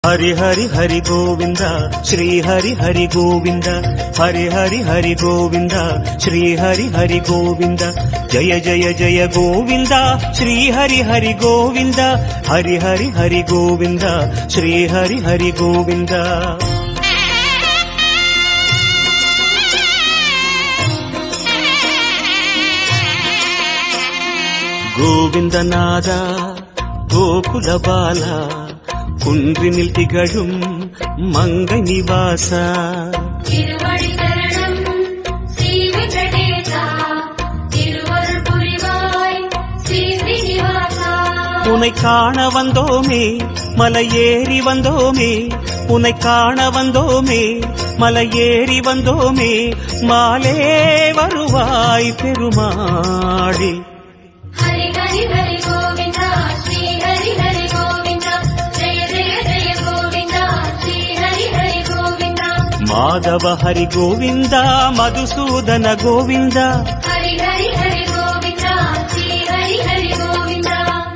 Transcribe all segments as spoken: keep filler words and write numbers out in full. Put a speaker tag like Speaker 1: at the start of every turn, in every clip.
Speaker 1: हरि हरि हरि गोविंद श्री हरि हरि गोविंद हरि हरि हरि गोविंद श्री हरि हरि गोविंद जय जय जय गोविंद श्री हरि हरि गोविंद हरि हरि हरि गोविंद श्री हरि हरि गोविंद गोविंद नादा गोकुल बाला कुंद्रिनिल तिगळुम मंग निवासा तिरुवडि शरणम श्री वेंकटेशा तिरुवरुள் புரிவாய் श्री श्रीनिवासा उन्னை காண வந்தோமே மலையேறி வந்தோமே உன்னை காண வந்தோமே மலையேறி வந்தோமே மாலே வருவாய் பெருமாளே
Speaker 2: हरि हरि हरि गोविंदा श्री हरि हरि गोविंदा जय जय जय गोविंदा श्री हरि हरि गोविंदा
Speaker 1: माधव हरि गोविंदा मधुसूदन गोविंदा
Speaker 2: हरि हरि हरि गोविंदा श्री हरि हरि गोविंदा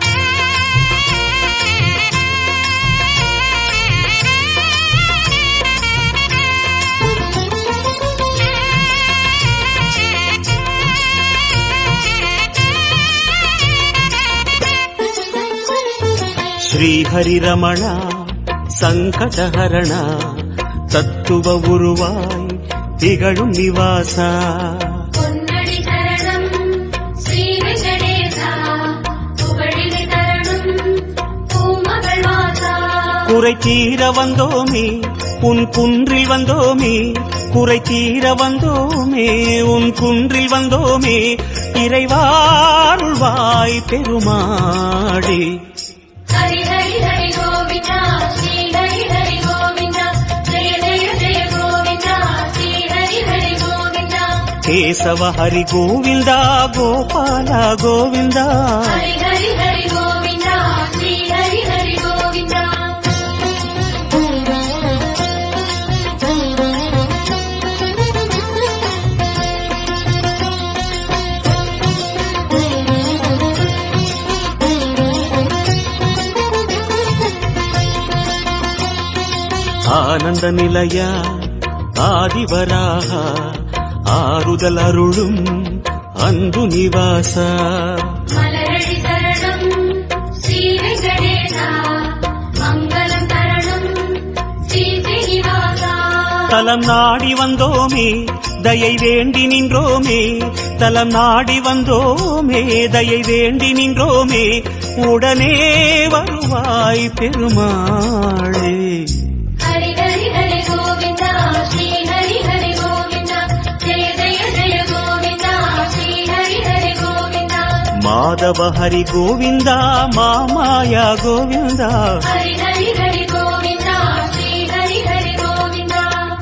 Speaker 1: श्री हरि रमणा संकटहरणा तत्व उरुवाय तिगळुम निवासा
Speaker 2: பொன்னடி சரணம் ஸ்ரீ வெங்கடேசா புகழினை தரணும் பூமகள் வாசா
Speaker 1: குறை தீர வந்தோமே உன் குன்றில் வந்தோமே குறை தீர வந்தோமே உன் குன்றில் வந்தோமே இறைவாருள்வாய் பெருமாளே
Speaker 2: हरि हरि हरि गोविंदा श्री हरि हरि गोविंदा जय जय जय गोविंदा श्री हरि हरि गोविंदा
Speaker 1: केशव हरि गोविंदा गोपाल गोविंदा
Speaker 2: हरि हरि हरि गोविंदा श्री हरि हरि गोविंदा
Speaker 1: आनंद निलया आदिवराह आरुदल अरुळुम अंदु निवासा
Speaker 2: मलरडि शरणम श्री वेंकटेशा मंगलम तरणम श्री श्रीनिवासा
Speaker 1: तलम नाडी वंदोमे दयै वेंडी निன்றோமே तलम नाडी वंदोमे दयै वेंडी निன்றோமே उडने வருவாய் பெருமாளே
Speaker 2: हरि हरि हरि गोविंदा श्री हरि हरि गोविंदा जय जय जय गोविंदा श्री हरि हरि गोविंदा
Speaker 1: माधव हरि गोविंदा मामाया गोविंदा
Speaker 2: हरि हरि हरि गोविंदा श्री हरि हरि गोविंदा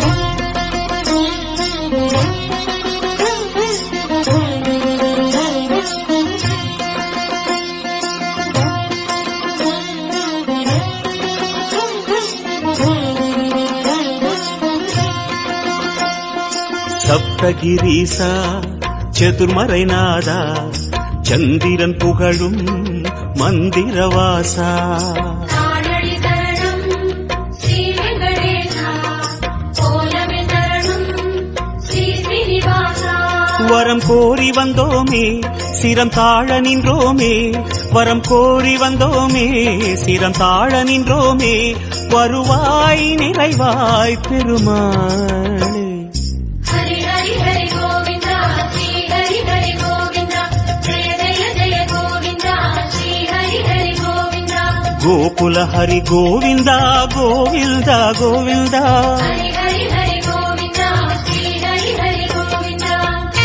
Speaker 1: सप्तगिरीसा चतुर्मறைநாதா चंदिरन पुगळुम मंदिरवासा
Speaker 2: नाडडि शरणम श्री वेंकटेशा कोलमिल तरणम श्री श्रीनिवासा
Speaker 1: वरम कोरी वंदोमे सिरम ताळ निன்றோமே वरम कोरी वंदोमे सिरम ताळ निன்றோமே வருவாய் நிறைவாய் பெருமாளே
Speaker 2: हरि हरि हरि गोविंदा श्री हरि हरि गोविंदा जय जय जय गोविंदा श्री हरि हरि गोविंदा
Speaker 1: गोकुल हरि गोविंदा गोविंदा गोविंदा
Speaker 2: हरि हरि हरि गोविंदा श्री हरि हरि गोविंदा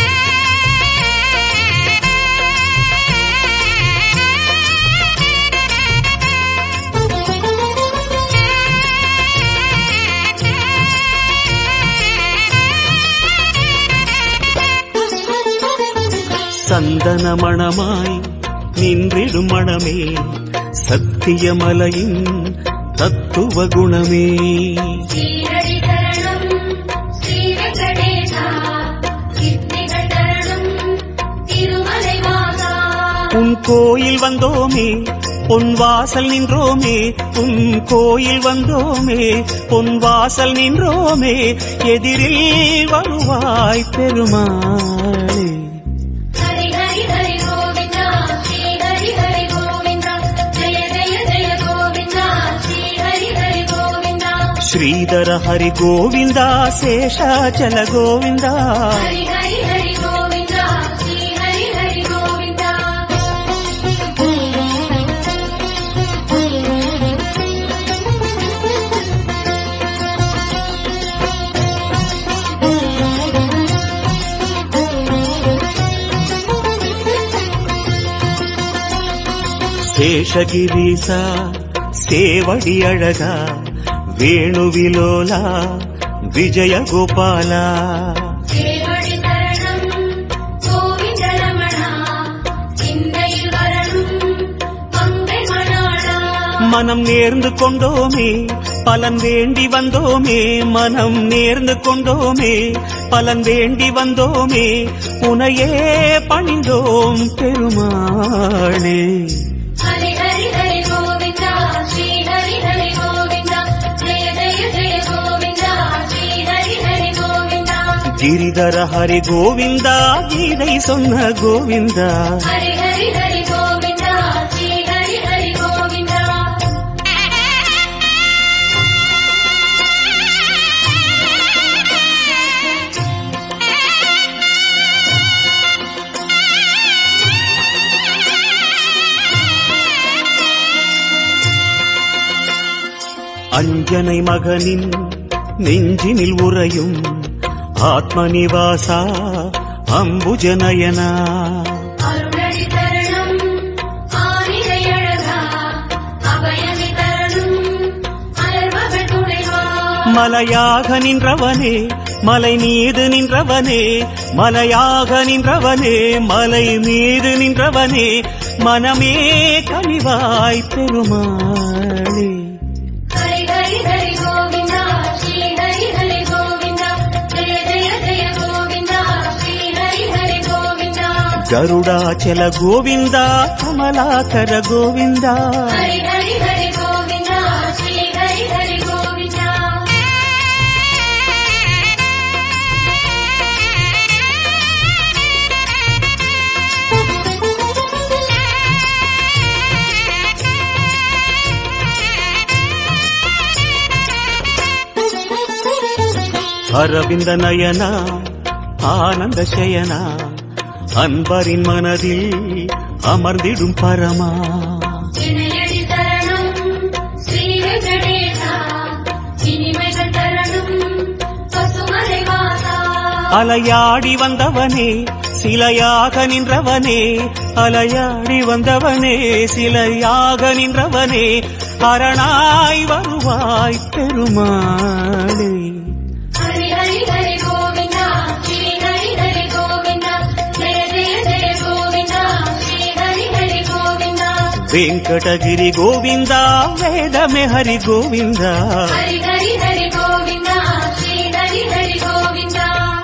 Speaker 1: சந்தன மணமாய் நின்றிடும் மணமே சத்தியமலையின் தத்துவ குணமே
Speaker 2: श्रीहरि शरणम श्री वेंकटेशा सिद्धिகள் தரணும் திருமலை வாசா
Speaker 1: உன் கோயில் வந்தோமே பொன் வாசல் நின்றோமே உன் கோயில் வந்தோமே பொன் வாசல் நின்றோமே எதிரில் வருவாய் பெருமாளே.
Speaker 2: ஹரி ஹரி ஹரி கோவிந்தா ஸ்ரீ ஹரி ஹரி கோவிந்தா ஜெய ஜெய ஜெய கோவிந்தா ஸ்ரீ ஹரி ஹரி கோவிந்தா.
Speaker 1: ஸ்ரீதர ஹரி கோவிந்தா சேஷாச்சல கோவிந்தா.
Speaker 2: ஹரி ஹரி ஹரி கோவிந்தா ஸ்ரீ ஹரி ஹரி கோவிந்தா.
Speaker 1: சேஷகிரீசா சேவடி அழகா வேணுவிலோலா விஜய கோபாலா.
Speaker 2: சேவடி சரணம் கோவிந்த ரமணா சிந்தையில் வரணும் மங்கை மணாளா.
Speaker 1: மனம் நேர்ந்து கொண்டோமே பலன் வேண்டி வந்தோமே மனம் நேர்ந்து கொண்டோமே பலன் வேண்டி வந்தோமே உனையே பணிந்தோம் பெருமாளே.
Speaker 2: ஹரி ஹரி ஹரி கோவிந்தா ஸ்ரீ ஹரி ஹரி கோவிந்தா ஜெய ஜெய ஜெய கோவிந்தா ஸ்ரீ ஹரி ஹரி கோவிந்தா.
Speaker 1: கிரிதர ஹரி கோவிந்தா கீதை சொன்ன கோவிந்தா.
Speaker 2: ஹரி ஹரி ஹரி கோவிந்தா ஸ்ரீ ஹரி ஹரி கோவிந்தா.
Speaker 1: அஞ்சனை மகனின் நெஞ்சினில் உறையும் ஆத்மநிவாசா அம்புஜநயனா.
Speaker 2: அருளடி சரணம் ஆனிரை அழகா அபயமி தரணும் அலர்மகள் துணைவா.
Speaker 1: மலையாக நின்றவனே மலை மீது நின்றவனே மலையாக நின்றவனே மலை மீது நின்றவனே மனமே கனிவாய் பெருமாளே.
Speaker 2: ஹரி ஹரி ஹரி கோவிந்தா ஸ்ரீ ஹரி ஹரி கோவிந்தா ஜெய ஜெய ஜெய கோவிந்தா ஸ்ரீ ஹரி ஹரி கோவிந்தா.
Speaker 1: கருடாச்சல கோவிந்தா கமலாகர கோவிந்தா.
Speaker 2: ஹரி ஹரி ஹரி கோவிந்தா ஸ்ரீ ஹரி ஹரி கோவிந்தா.
Speaker 1: அரவிந்த நயனா ஆனந்த சயனா அன்பரின் மனதில் அமர்ந்திடும் பரமா.
Speaker 2: இணையடி சரணம் ஸ்ரீ வெங்கடேசா இனிமைகள் தரணும் பசுமலை வாசா.
Speaker 1: அலையாடி வந்தவனே சிலையாக நின்றவனே அலையாடி வந்தவனே சிலையாக நின்றவனே அரணாய் வருவாய் பெருமாளே.
Speaker 2: ஹரி ஹரி ஹரி கோவிந்தா ஸ்ரீ ஹரி ஹரி கோவிந்தா ஜெய ஜெய ஜெய கோவிந்தா ஸ்ரீ ஹரி ஹரி கோவிந்தா.
Speaker 1: வெங்கடகிரி கோவிந்தா வேதமே ஹரி கோவிந்தா.
Speaker 2: ஹரி ஹரி ஹரி கோவிந்தா ஸ்ரீ ஹரி ஹரி கோவிந்தா.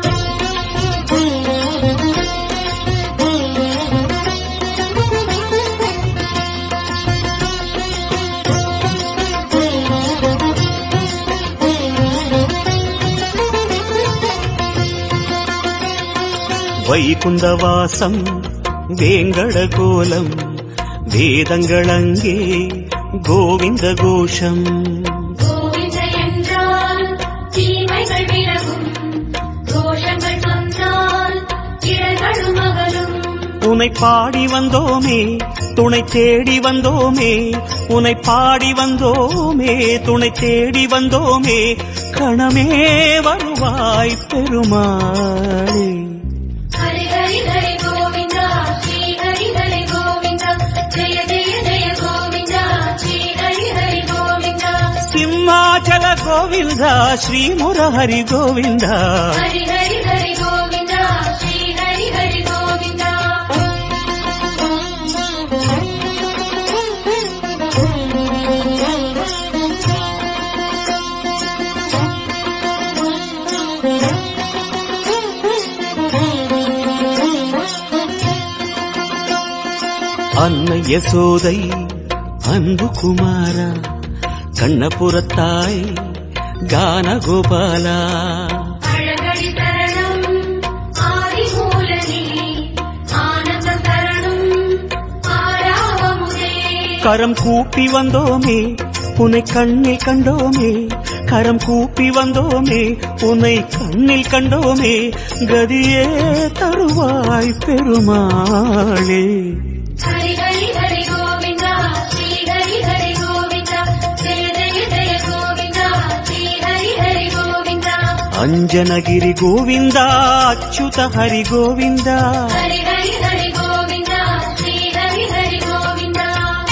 Speaker 1: வைகுந்தவாசம் வேங்கட கோலம் வேதங்களங்கே கோவிந்த கோஷம்.
Speaker 2: கோவிந்த என்றால் தீமைகள் விலகும் தோஷங்கள் சொன்னால் இடர்களும் அகலும்.
Speaker 1: உனை பாடி வந்தோமே துணை தேடி வந்தோமே உனை பாடி வந்தோமே துணை தேடி வந்தோமே கணமே வருவாய் பெருமாளே.
Speaker 2: ஹரி ஹரி ஹரி கோவிந்தா ஸ்ரீ ஹரி ஹரி கோவிந்தா ஜெய ஜெய ஜெய கோவிந்தா ஸ்ரீ ஹரி ஹரி கோவிந்தா.
Speaker 1: சிம்மாச்சல கோவிந்தா ஸ்ரீ முரஹரி கோவிந்தா.
Speaker 2: ஹரி ஹரி ஹரி கோவிந்தா ஸ்ரீ ஹரி ஹரி கோவிந்தா.
Speaker 1: அன்னை யசோதை அன்பு குமாரா கண்ணபுரத்தாய் கான கோபாலா
Speaker 2: அழகடி சரணம் ஆதிமூலனே ஆனந்த சரணம் ஆராவமுதே
Speaker 1: கரம் கூப்பி வந்தோமே உன்னை கண்ணில் கண்டோமே கரம் கூப்பி வந்தோமே உன்னை கண்ணில் கண்டோமே கதியே தருவாய் பெருமாளே
Speaker 2: ஹரி ஹரி ஹரி கோவிந்தா ஸ்ரீ ஹரி ஹரி கோவிந்தா ஜெய ஜெய ஜெய கோவிந்தா ஸ்ரீ ஹரி ஹரி கோவிந்தா
Speaker 1: அஞ்சனகிரி கோவிந்தா அச்சுத ஹரி கோவிந்தா
Speaker 2: ஹரி ஹரி ஹரி கோவிந்தா ஸ்ரீ ஹரி ஹரி கோவிந்தா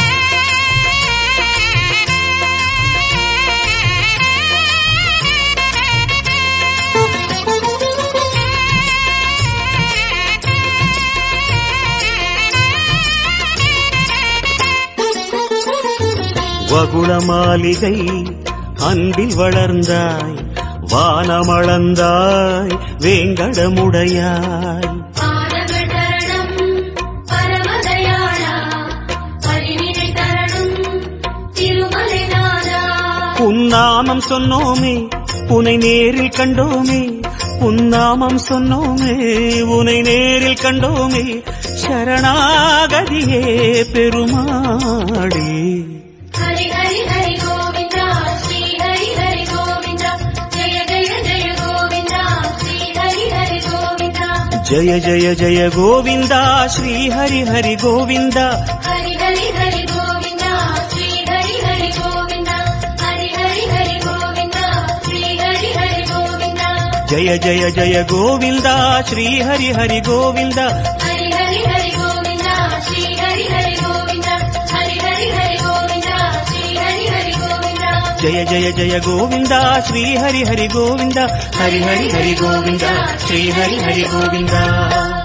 Speaker 1: வகுள மாளிகை அன்பில் வளர்ந்தாய் வானமளந்தாய் வேங்கடமுடையாய்
Speaker 2: பாதங்கள் தரணம் பரமதயாளா பரிநிலை தரணம் திருமலை நாதா
Speaker 1: உன்னாமம் சொன்னோமே உனை நேரில் கண்டோமே உன்னாமம் சொன்னோமே உனை நேரில் கண்டோமே சரணாகதியே பெருமாளே
Speaker 2: ஹரி ஹரி ஹரி கோவிந்தா ஸ்ரீ ஹரி ஹரி கோவிந்தா ஜெய ஜெய ஜெய கோவிந்தா ஸ்ரீ ஹரி ஹரி கோவிந்தா
Speaker 1: ஜய ஜய ஜய கோவிந்தா ஸ்ரீ ஹரி ஹரி கோவிந்தா
Speaker 2: ஹரி ஹரி ஹரி கோவிந்தா ஸ்ரீ ஹரி ஹரி கோவிந்தா ஹரி ஹரி ஹரி கோவிந்தா ஸ்ரீ ஹரி ஹரி கோவிந்தா
Speaker 1: ஜய ஜய ஜய கோவிந்தா ஸ்ரீ ஹரி ஹரி கோவிந்தா
Speaker 2: ஹரி ஹரி ஹரி கோவிந்தா ஸ்ரீ ஹரி ஹரி கோவிந்தா ஹரி ஹரி ஹரி கோவிந்தா ஸ்ரீ ஹரி ஹரி கோவிந்தா
Speaker 1: ஜய ஜய ஜய கோவிந்தா ஸ்ரீ ஹரி ஹரி கோவிந்தா ஹரி ஹரி ஹரி கோவிந்தா ஸ்ரீ ஹரி ஹரி கோவிந்தா